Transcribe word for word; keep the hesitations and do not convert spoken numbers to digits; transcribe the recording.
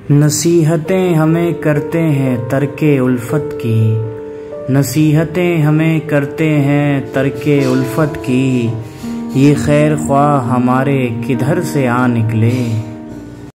नसीहतें हमें करते हैं तरके उल्फत की, नसीहतें हमें करते हैं तरके उल्फत की। ये खैर ख्वाह हमारे किधर से आ निकले।